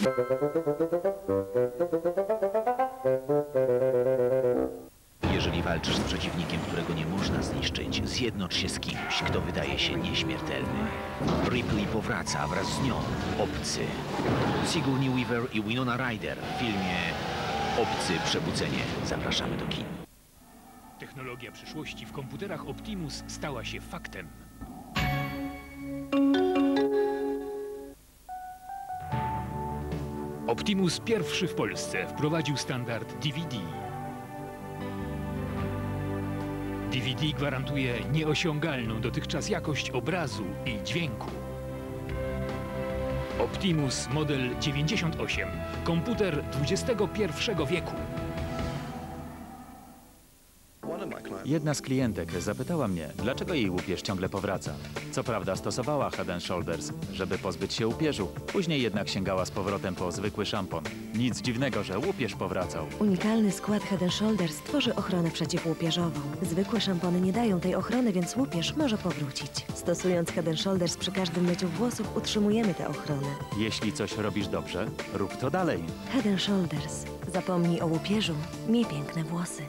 Jeżeli walczysz z przeciwnikiem, którego nie można zniszczyć, zjednocz się z kimś, kto wydaje się nieśmiertelny. Ripley powraca wraz z nią. Obcy. Sigourney Weaver i Winona Ryder w filmie Obcy Przebudzenie. Zapraszamy do kin. Technologia przyszłości w komputerach Optimus stała się faktem. Optimus pierwszy w Polsce wprowadził standard DVD. DVD gwarantuje nieosiągalną dotychczas jakość obrazu i dźwięku. Optimus model 98. Komputer XXI wieku. Jedna z klientek zapytała mnie, dlaczego jej łupież ciągle powraca. Co prawda stosowała Head & Shoulders, żeby pozbyć się łupieżu. Później jednak sięgała z powrotem po zwykły szampon. Nic dziwnego, że łupież powracał. Unikalny skład Head & Shoulders tworzy ochronę przeciwłupieżową. Zwykłe szampony nie dają tej ochrony, więc łupież może powrócić. Stosując Head & Shoulders przy każdym myciu włosów utrzymujemy tę ochronę. Jeśli coś robisz dobrze, rób to dalej. Head & Shoulders. Zapomnij o łupieżu, miej piękne włosy.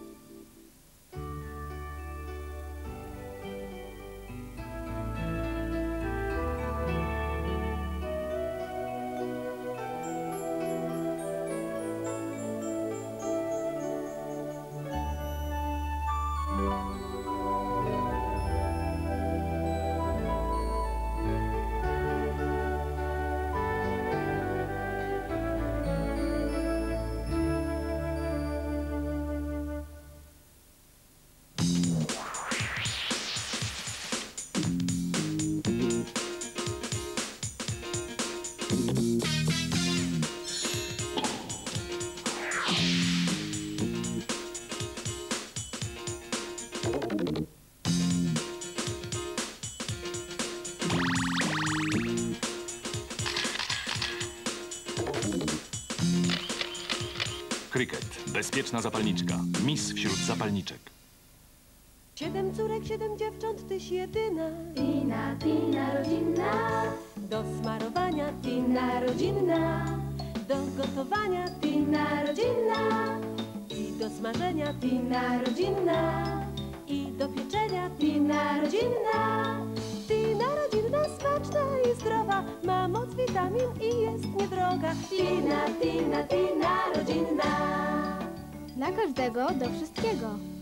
Cricket. Bezpieczna zapalniczka. Miss wśród zapalniczek. 7 córek, 7 dziewcząt, tyś jedyna. Tina, Tina rodzinna. Do smarowania Tina rodzinna. do gotowania Tina rodzinna. i do smażenia Tina rodzinna. i do pieczenia. Tina rodzinna. Tina rodzinna, smaczna i zdrowa, ma moc witamin i jest niedroga. Tina, Tina, Tina rodzinna. Dla każdego do wszystkiego.